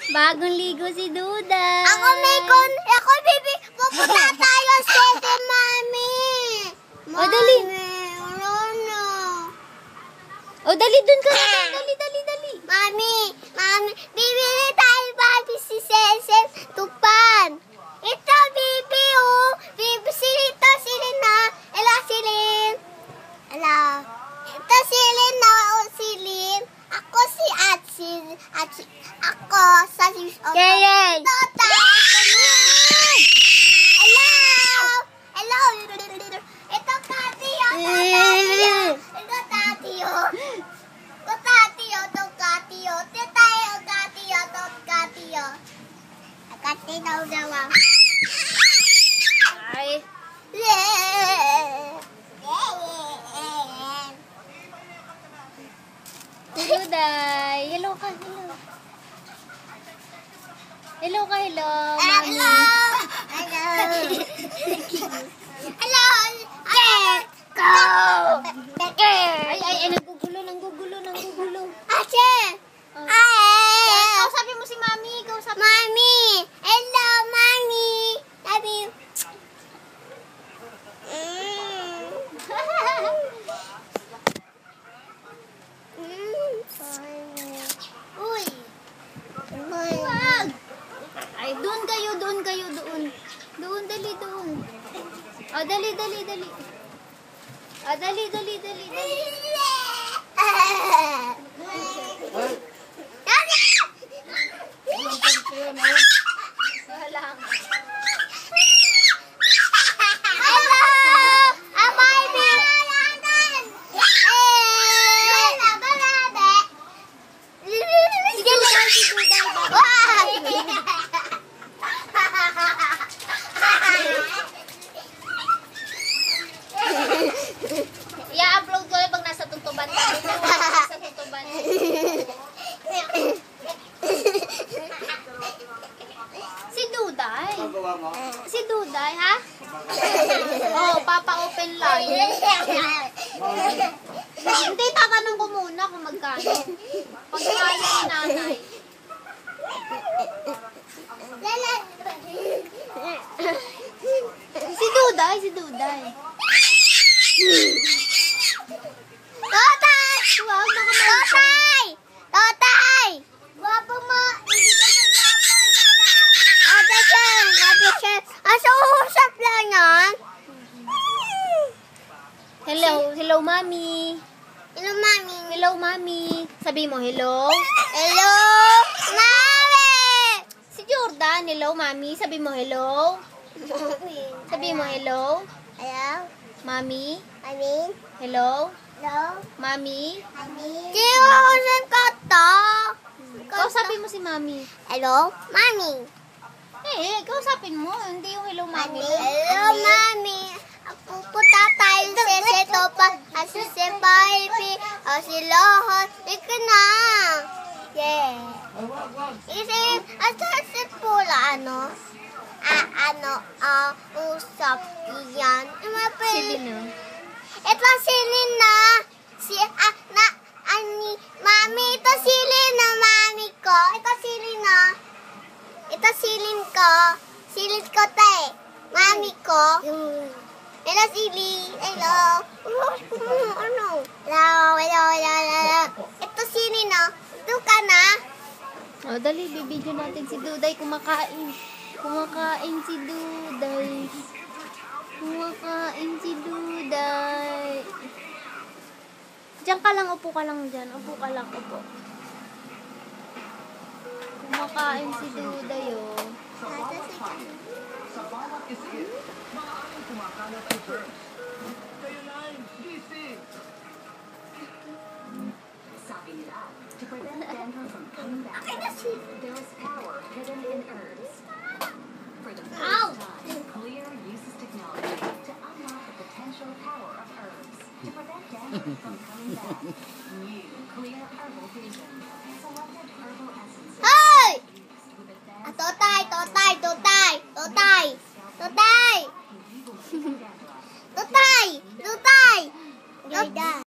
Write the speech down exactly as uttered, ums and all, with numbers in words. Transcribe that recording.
Bagong ligo si Duda. Ako may kon... Ako, baby. Pupunta tayo sa Mami. O, dali. Ano na? O, dali dun ka. Dali, dali, dali. Mami, Mami. Bibili tayo, Mami, si Sesem Tupan. Ito, baby, oh. Baby, silin to, silin na. Hello, silin. Hello. Ito, silin na, oh, silin. Ako si Atsin. Atsin. Ako sa sis. Kaya. Tota. Hello. Hello. Ito, Tati, oh. Tati, oh. Ito, Tati, oh. Ito, Tati, oh. Ito, Kati, oh. Ito, tayo, Kati, oh. Ito, Kati, oh. Kati daw daw, ah. Ay. Duday. Hello ka, hello. Hello ka, hello. Mami. Hello. Hello. Hello. Go. Ay, ay, ay, nanggugulo, nanggugulo, nanggugulo. Ate. Oh. Ay. Kausapin mo si Mami, kausapin. Mami. Hello, Mami. Love you. Mm. Uy. Wag. Ay, doon kayo, doon kayo, doon. Doon, dali, doon. O, dali, dali, dali. O, dali, dali, dali, dali. Wala nga. I-upload ko yung pag nasa tutuban. Nasa tutuban. Si Duday. Si Duday, ha? Oh, papa-open line. Hindi, tatanong ko muna kung magkano. Pagkano ni nanay. Si Duday, si Duday. Totay! Wag, baka may... Totay! Totay! Guwapo mo! Hindi ka magwapo! Ate Chen! Ate Chen! Asa usap lang yan? Hello, hello, Mami. Hello, Mami. Hello, Mami. Sabi mo, hello. Hello, Mami! Si Jordan, hello, Mami. Sabi mo, hello. Mami. Sabi mo, hello. Hello? Mami. Mami? Hello. Hello? Mami. Mami? Kiyosan ka to? Kausapin mo si Mami. Hello? Mami? Eh, kausapin mo. Hindi yung hello, Mami. Hello, Mami. Pupunta tayo sa seto pa. Asi si Barbie. Asi lahat. Ika na. Yeah. Isi, asa si Pula, ano? Ah, ano, ah, usap yan. Silino. Ito silin na. Si, ah, na, ani, Mami, ito silin na, Mami ko. Ito silin na. Ito silin ko. Silin ko, tay. Mami ko. Hello, Sili. Hello. Ano? Hello, hello, hello, hello. Ito silin na. Ito ka na. O, dali, bibidyo natin si Duday kumakain. Kumakain si Duday. Kumakain si Duday. Diyan ka lang, upo ka lang dyan. Upo ka lang, upo. Kumakain si Duday, oh. Sa bawat isin, maaaring kumakalat ang germs. Kayo na, gising! Sabi nila, to prevent dental from coming back, there is power hidden in herbs. For the first Ow! time, Clear uses technology to unlock the potential power of herbs to prevent dental from coming back. New Clear Herbal Vision. Selected herbal essences Hey! mixed with Ah, advanced Totay, totay, totay, totay, totay, and evil dandruff. totay, totay. Totay.